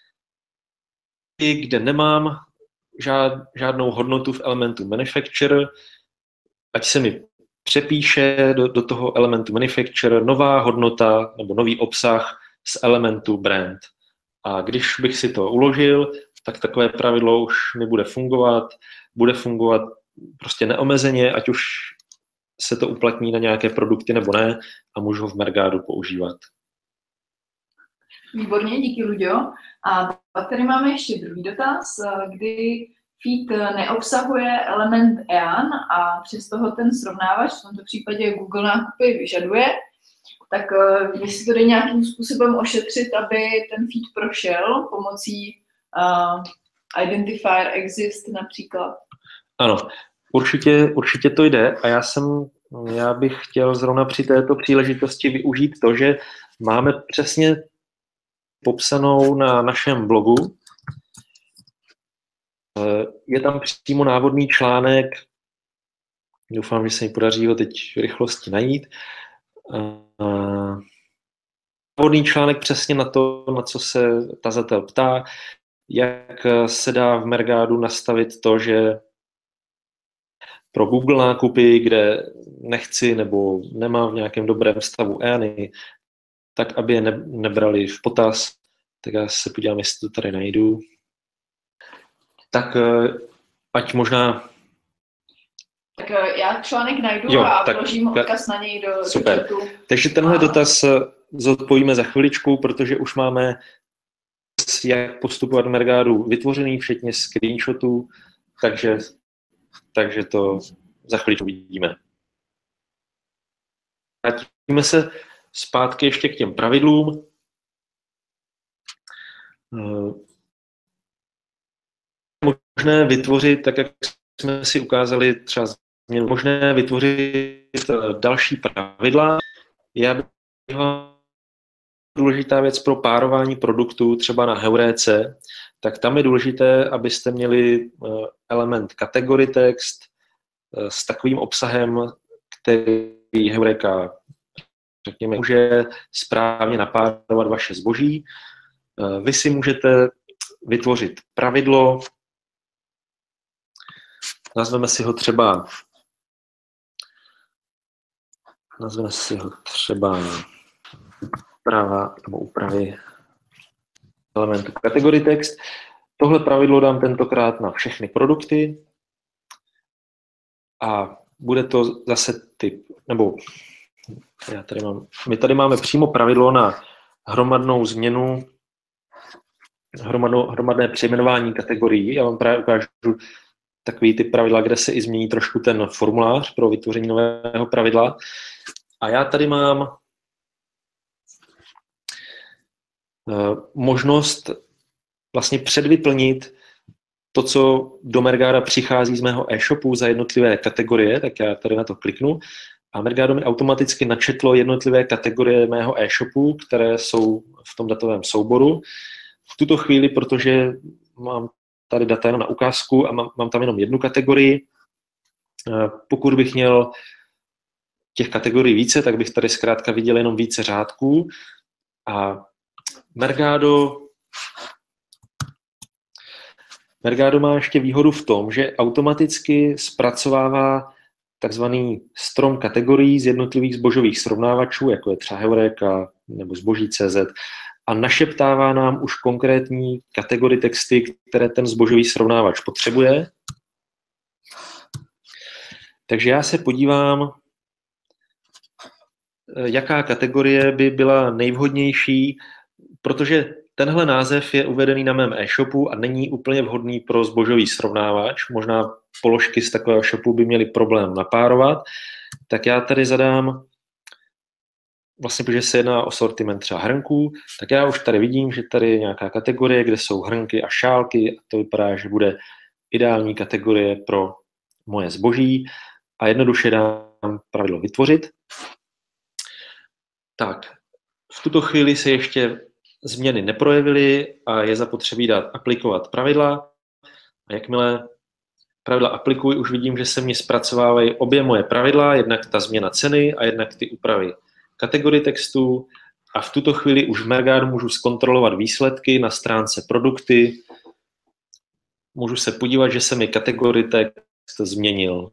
[SPEAKER 2] kde nemám žád, žádnou hodnotu v elementu manufacturer, ať se mi přepíše do, do toho elementu manufacturer nová hodnota nebo nový obsah z elementu brand. A když bych si to uložil, tak takové pravidlo už mi bude fungovat, bude fungovat prostě neomezeně, ať už se to uplatní na nějaké produkty nebo ne, a můžu ho v Mergadu používat.
[SPEAKER 1] Výborně, díky, Luďo. A pak tady máme ještě druhý dotaz, kdy feed neobsahuje element E A N a přesto ho ten srovnávač, v tomto případě Google nákupy, vyžaduje, tak jestli to jde nějakým způsobem ošetřit, aby ten feed prošel pomocí uh, identifier exist například.
[SPEAKER 2] Ano, určitě, určitě to jde a já jsem, já bych chtěl zrovna při této příležitosti využít to, že máme přesně popsanou na našem blogu. Je tam přímo návodný článek, doufám, že se mi podaří ho teď v rychlosti najít. Návodný článek přesně na to, na co se tazatel ptá, jak se dá v Mergadu nastavit to, že pro Google nákupy, kde nechci nebo nemám v nějakém dobrém stavu E A Ny, tak aby je ne, nebrali v potaz. Tak já se podívám, jestli to tady najdu. Tak ať možná...
[SPEAKER 1] Tak já článek najdu
[SPEAKER 2] jo,
[SPEAKER 1] a
[SPEAKER 2] tak,
[SPEAKER 1] vložím odkaz na něj do,
[SPEAKER 2] super.
[SPEAKER 1] do chatu.
[SPEAKER 2] Takže tenhle a... dotaz zodpovíme za chviličku, protože už máme jak postupovat v Mergadu vytvořený, včetně screenshotů, takže, takže to za chviličku vidíme. Vrátíme se zpátky ještě k těm pravidlům. Možné vytvořit, tak jak jsme si ukázali, třeba změnu, možné vytvořit další pravidla. Já bych důležitá věc pro párování produktů, třeba na Heuréce, tak tam je důležité, abyste měli element category text s takovým obsahem, který Heureka, řekněme, může správně napárovat vaše zboží. Vy si můžete vytvořit pravidlo, nazveme si ho třeba, nazveme si ho třeba úprava nebo úpravy elementu kategorie text. Tohle pravidlo dám tentokrát na všechny produkty a bude to zase typ, nebo já tady mám, my tady máme přímo pravidlo na hromadnou změnu, hromadnou, hromadné přejmenování kategorií. Já vám právě ukážu takový typ pravidla, kde se i změní trošku ten formulář pro vytvoření nového pravidla. A já tady mám možnost vlastně předvyplnit to, co do Mergada přichází z mého e-shopu za jednotlivé kategorie, tak já tady na to kliknu a Mergado mi automaticky načetlo jednotlivé kategorie mého e-shopu, které jsou v tom datovém souboru. V tuto chvíli, protože mám tady data jenom na ukázku a mám, mám tam jenom jednu kategorii, pokud bych měl těch kategorií více, tak bych tady zkrátka viděl jenom více řádků a Mergado, Mergado má ještě výhodu v tom, že automaticky zpracovává takzvaný strom kategorií z jednotlivých zbožových srovnávačů, jako je třeba Heureka nebo zboží tečka cé zet, a našeptává nám už konkrétní kategorie texty, které ten zbožový srovnávač potřebuje. Takže já se podívám, jaká kategorie by byla nejvhodnější, protože tenhle název je uvedený na mém e-shopu a není úplně vhodný pro zbožový srovnávač. Možná položky z takového shopu by měly problém napárovat. Tak já tady zadám, vlastně protože se jedná o sortiment třeba hrnků, tak já už tady vidím, že tady je nějaká kategorie, kde jsou hrnky a šálky a to vypadá, že bude ideální kategorie pro moje zboží a jednoduše dám pravidlo vytvořit. Tak, v tuto chvíli se ještě změny neprojevily a je zapotřebí dát aplikovat pravidla. A jakmile pravidla aplikuji, už vidím, že se mi zpracovávají obě moje pravidla, jednak ta změna ceny a jednak ty úpravy kategorie textu. A v tuto chvíli už v Mergádu můžu zkontrolovat výsledky na stránce produkty. Můžu se podívat, že se mi kategorie text změnil.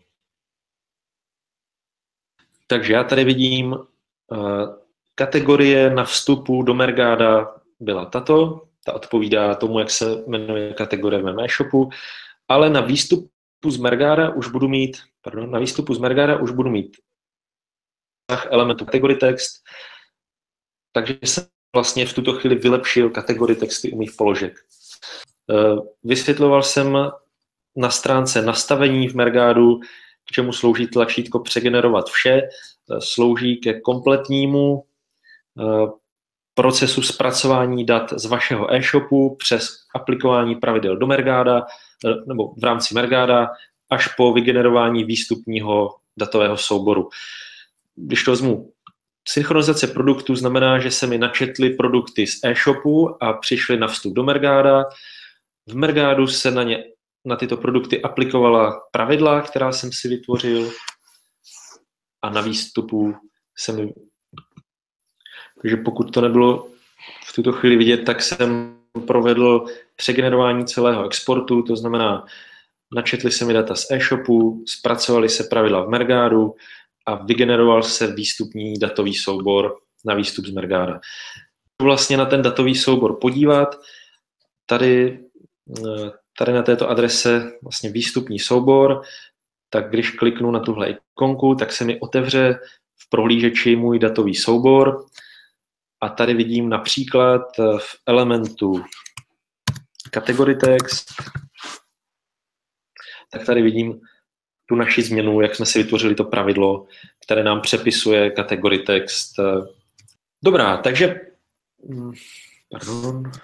[SPEAKER 2] Takže já tady vidím, uh, kategorie na vstupu do Mergáda byla tato, ta odpovídá tomu, jak se jmenuje kategorie v mém e-shopu, ale na výstupu z Mergáda už budu mít, pardon, na výstupu z Mergáda už budu mít elementu kategorie text, takže jsem vlastně v tuto chvíli vylepšil kategorie texty u mých položek. Vysvětloval jsem na stránce nastavení v Mergádu, k čemu slouží tlačítko přegenerovat vše, slouží ke kompletnímu procesu zpracování dat z vašeho e-shopu přes aplikování pravidel do Mergáda nebo v rámci Mergáda až po vygenerování výstupního datového souboru. Když to vezmu, synchronizace produktů znamená, že se mi načetly produkty z e-shopu a přišly na vstup do Mergáda. V Mergádu se na, ně, na tyto produkty aplikovala pravidla, která jsem si vytvořil a na výstupu se mi... Takže pokud to nebylo v tuto chvíli vidět, tak jsem provedl přegenerování celého exportu, to znamená, načetly se mi data z e-shopu, zpracovaly se pravidla v Mergádu a vygeneroval se výstupní datový soubor na výstup z Mergáda. Vlastně na ten datový soubor podívat, tady, tady na této adrese vlastně výstupní soubor, tak když kliknu na tuhle ikonku, tak se mi otevře v prohlížeči můj datový soubor a tady vidím například v elementu kategorie text, tak tady vidím tu naši změnu, jak jsme si vytvořili to pravidlo, které nám přepisuje kategorie text. Dobrá, takže pardon.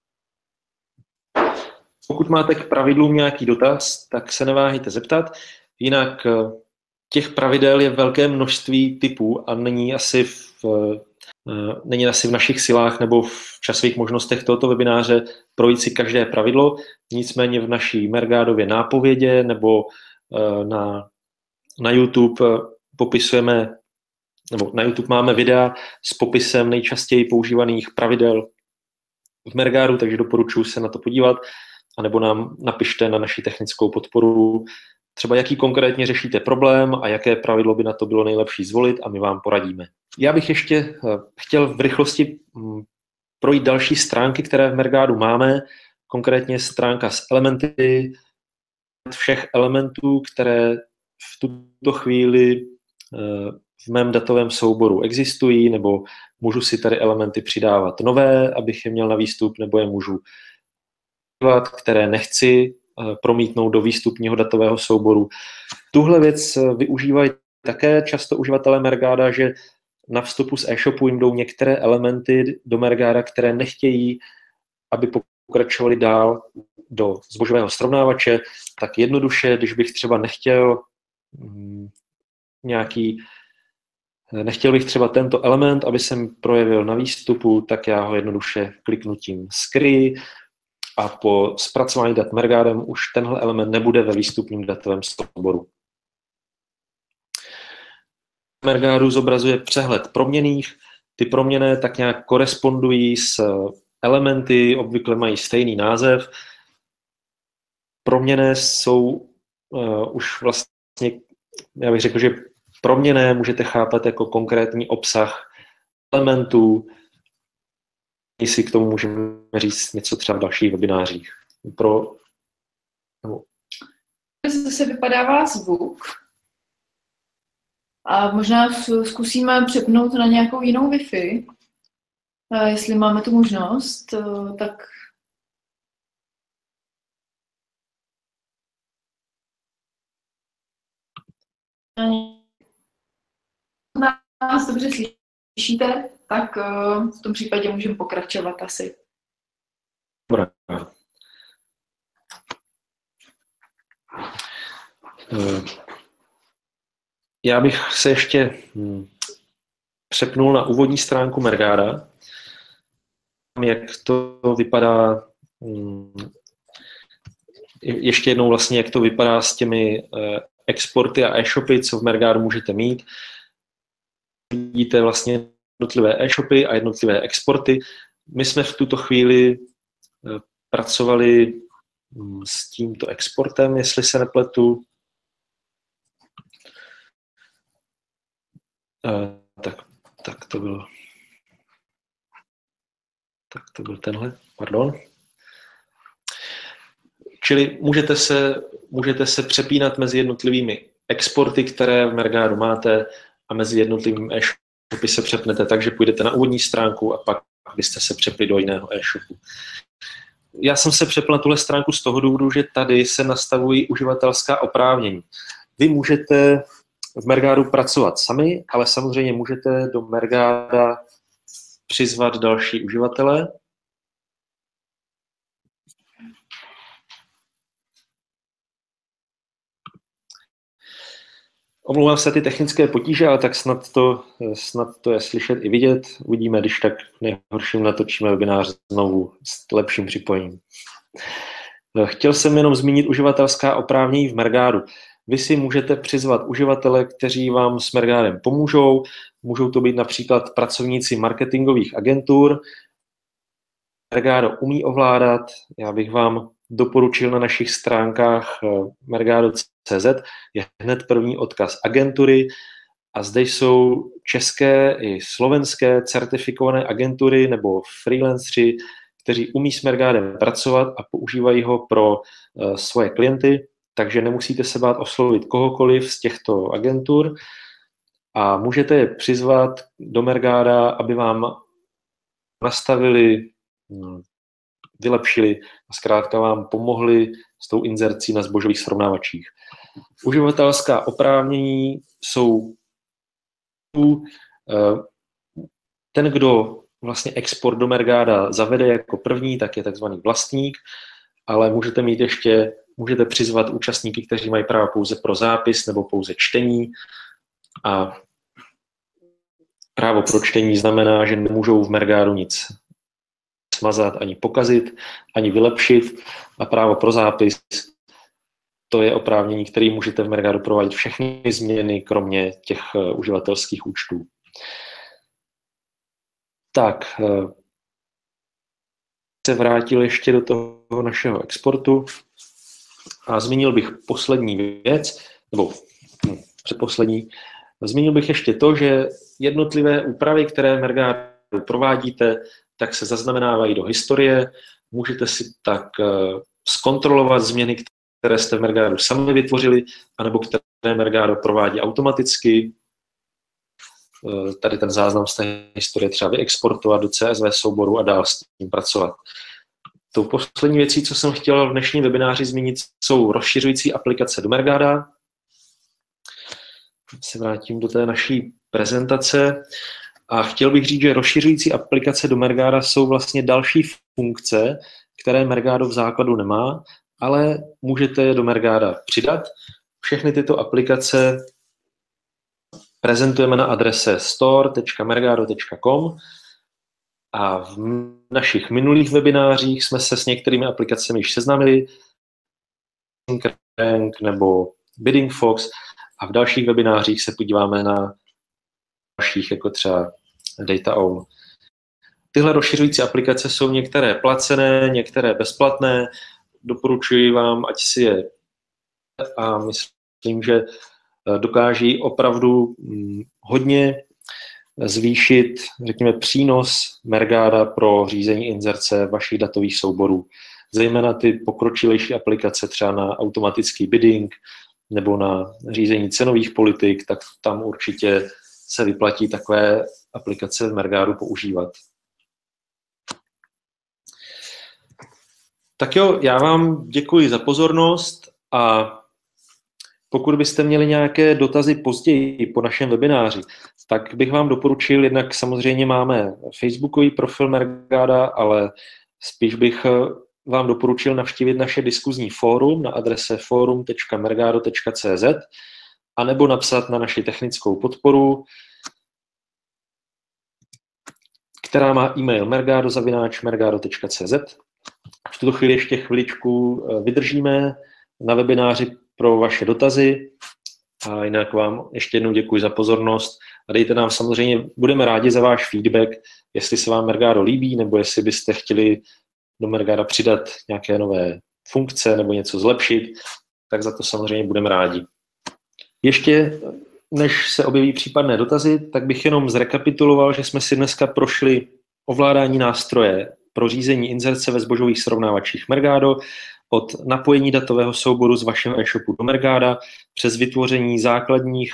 [SPEAKER 2] Pokud máte k pravidlům nějaký dotaz, tak se neváhejte zeptat. Jinak těch pravidel je velké množství typů a není asi v, není asi v našich silách nebo v časových možnostech tohoto webináře projít si každé pravidlo. Nicméně v naší Mergádově nápovědě nebo na, na YouTube popisujeme, nebo na YouTube máme videa s popisem nejčastěji používaných pravidel v Mergádu, takže doporučuji se na to podívat, anebo nám napište na naši technickou podporu, třeba jaký konkrétně řešíte problém a jaké pravidlo by na to bylo nejlepší zvolit a my vám poradíme. Já bych ještě chtěl v rychlosti projít další stránky, které v Mergádu máme, konkrétně stránka s elementy, všech elementů, které v tuto chvíli v mém datovém souboru existují, nebo můžu si tady elementy přidávat nové, abych je měl na výstup, nebo je můžu které nechci promítnout do výstupního datového souboru. Tuhle věc využívají také často uživatelé Mergáda, že na vstupu z e-shopu jim jdou některé elementy do Mergáda, které nechtějí, aby pokračovali dál do zbožového srovnávače, tak jednoduše, když bych třeba nechtěl nějaký, nechtěl bych třeba tento element, aby jsem projevil na výstupu, tak já ho jednoduše kliknutím skry a po zpracování dat Mergádem už tenhle element nebude ve výstupním datovém souboru. Mergádu zobrazuje přehled proměnných. Ty proměnné tak nějak korespondují s elementy, obvykle mají stejný název. Proměnné jsou uh, už vlastně já bych řekl, že proměnné můžete chápat jako konkrétní obsah elementů, jestli k tomu můžeme říct něco třeba v dalších webinářích. Pro, nebo...
[SPEAKER 1] Zase vypadává zvuk. A možná zkusíme přepnout na nějakou jinou Wi-Fi. A jestli máme tu možnost, tak nás dobře slyšíte, tak v tom případě můžeme pokračovat asi.
[SPEAKER 2] Dobrá. Já bych se ještě přepnul na úvodní stránku Mergada, jak to vypadá, ještě jednou vlastně, jak to vypadá s těmi exporty a e-shopy, co v Mergadu můžete mít. Vidíte vlastně jednotlivé e-shopy a jednotlivé exporty. My jsme v tuto chvíli pracovali s tímto exportem, jestli se nepletu. Tak, tak to byl tak to byl tenhle, pardon. Čili můžete se, můžete se přepínat mezi jednotlivými exporty, které v Mergadu máte, a mezi jednotlivými e-shopy se přepnete tak, že půjdete na úvodní stránku a pak byste se přepli do jiného e-shopu. Já jsem se přepl na tuhle stránku z toho důvodu, že tady se nastavují uživatelská oprávnění. Vy můžete v Mergadu pracovat sami, ale samozřejmě můžete do Mergada přizvat další uživatele. Omlouvám se ty technické potíže, ale tak snad to, snad to je slyšet i vidět. Uvidíme, když tak nejhorším natočíme webinář znovu s lepším připojením. Chtěl jsem jenom zmínit uživatelská oprávnění v Mergadu. Vy si můžete přizvat uživatele, kteří vám s Mergadem pomůžou. Můžou to být například pracovníci marketingových agentur. Mergado umí ovládat. Já bych vám doporučil na našich stránkách mergado tečka cé zet. Je hned první odkaz agentury a zde jsou české i slovenské certifikované agentury nebo freelanceri, kteří umí s Mergadem pracovat a používají ho pro svoje klienty. Takže nemusíte se bát oslovit kohokoliv z těchto agentur a můžete je přizvat do Mergada, aby vám nastavili, vylepšili a zkrátka vám pomohli s tou inzercí na zbožových srovnávačích. Uživatelská oprávnění jsou ten, kdo vlastně export do Mergada zavede jako první, tak je takzvaný vlastník, ale můžete mít ještě Můžete přizvat účastníky, kteří mají právo pouze pro zápis nebo pouze čtení. A právo pro čtení znamená, že nemůžou v Mergadu nic smazat, ani pokazit, ani vylepšit. A právo pro zápis, to je oprávnění, který můžete v Mergadu provádět všechny změny, kromě těch uživatelských účtů. Tak, se vrátil ještě do toho našeho exportu. A zmínil bych poslední věc, nebo hm, předposlední, zmínil bych ještě to, že jednotlivé úpravy, které v Mergadu provádíte, tak se zaznamenávají do historie. Můžete si tak uh, zkontrolovat změny, které jste v Mergadu sami vytvořili, anebo které Mergado provádí automaticky. Uh, tady ten záznam z té historie třeba vyexportovat do C S V souboru a dál s tím pracovat. Tou poslední věcí, co jsem chtěl v dnešním webináři zmínit, jsou rozšiřující aplikace do Mergada. Se vrátím do té naší prezentace a chtěl bych říct, že rozšiřující aplikace do Mergada jsou vlastně další funkce, které Mergado v základu nemá, ale můžete je do Mergada přidat. Všechny tyto aplikace prezentujeme na adrese store tečka mergado tečka com. A v našich minulých webinářích jsme se s některými aplikacemi již seznámili, Rank nebo Bidding Fox, a v dalších webinářích se podíváme na dalších, jako třeba DataOwl. Tyhle rozšiřující aplikace jsou některé placené, některé bezplatné. Doporučuji vám, ať si je, a myslím, že dokáží opravdu hodně zvýšit, řekněme, přínos Mergada pro řízení inzerce vašich datových souborů. Zejména ty pokročilejší aplikace třeba na automatický bidding nebo na řízení cenových politik, tak tam určitě se vyplatí takové aplikace v Mergadu používat. Tak jo, já vám děkuji za pozornost a pokud byste měli nějaké dotazy později po našem webináři, tak bych vám doporučil, jednak samozřejmě máme facebookový profil Mergada, ale spíš bych vám doporučil navštívit naše diskuzní fórum na adrese forum tečka mergado tečka cé zet anebo napsat na naši technickou podporu, která má e-mail mergado zavináč mergado tečka cé zet. V tuto chvíli ještě chviličku vydržíme na webináři pro vaše dotazy a jinak vám ještě jednou děkuji za pozornost a dejte nám samozřejmě, budeme rádi za váš feedback, jestli se vám Mergado líbí nebo jestli byste chtěli do Mergada přidat nějaké nové funkce nebo něco zlepšit, tak za to samozřejmě budeme rádi. Ještě než se objeví případné dotazy, tak bych jenom zrekapituloval, že jsme si dneska prošli ovládání nástroje pro řízení inzerce ve zbožových srovnávačích Mergado, od napojení datového souboru z vašeho e-shopu do Mergada přes vytvoření základních,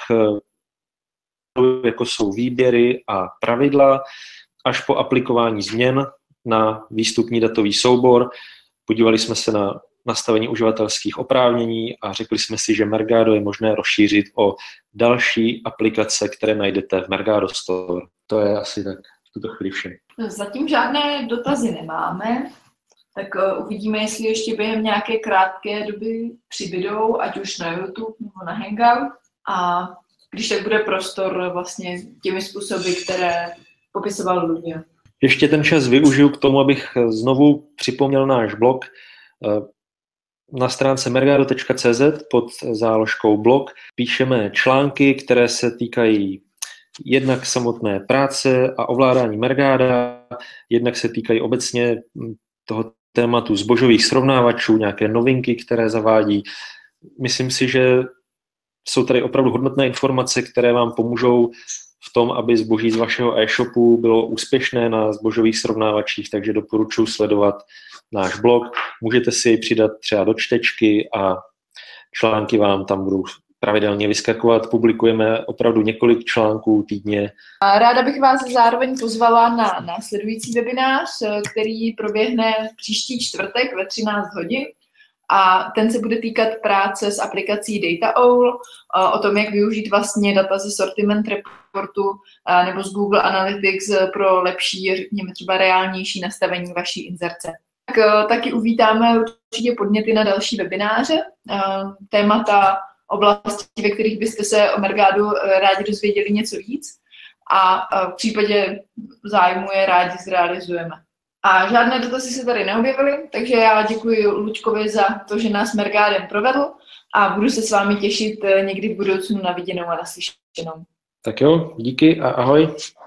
[SPEAKER 2] jako jsou výběry a pravidla, až po aplikování změn na výstupní datový soubor. Podívali jsme se na nastavení uživatelských oprávnění a řekli jsme si, že Mergado je možné rozšířit o další aplikace, které najdete v Mergado Store. To je asi tak v tuto chvíli vše.
[SPEAKER 1] Zatím žádné dotazy nemáme, tak uh, uvidíme, jestli ještě během nějaké krátké doby přibydou, ať už na YouTube nebo na Hangout. A když tak bude prostor vlastně těmi způsoby, které popisoval Luděk.
[SPEAKER 2] Ještě ten čas využiju k tomu, abych znovu připomněl náš blog. Na stránce mergado tečka cé zet pod záložkou blog píšeme články, které se týkají jednak samotné práce a ovládání Mergada, jednak se týkají obecně toho tématu zbožových srovnávačů, nějaké novinky, které zavádí. Myslím si, že jsou tady opravdu hodnotné informace, které vám pomůžou v tom, aby zboží z vašeho e-shopu bylo úspěšné na zbožových srovnávačích, takže doporučuji sledovat náš blog. Můžete si jej přidat třeba do čtečky a články vám tam budou pravidelně vyskakovat. Publikujeme opravdu několik článků týdně.
[SPEAKER 1] Ráda bych vás zároveň pozvala na následující webinář, který proběhne příští čtvrtek ve třináct hodin. A ten se bude týkat práce s aplikací DataOwl, o tom, jak využít vlastně data ze Sortiment Reportu nebo z Google Analytics pro lepší, řekněme třeba reálnější nastavení vaší inzerce. Tak taky uvítáme určitě podněty na další webináře, témata, oblasti, ve kterých byste se o Mergadu rádi dozvěděli něco víc a v případě zájmu je rádi zrealizujeme. A žádné dotazy se tady neobjevily, takže já děkuji Luďkovi za to, že nás Mergadem provedl a budu se s vámi těšit někdy v budoucnu na viděnou a naslyšenou.
[SPEAKER 2] Tak jo, díky a ahoj.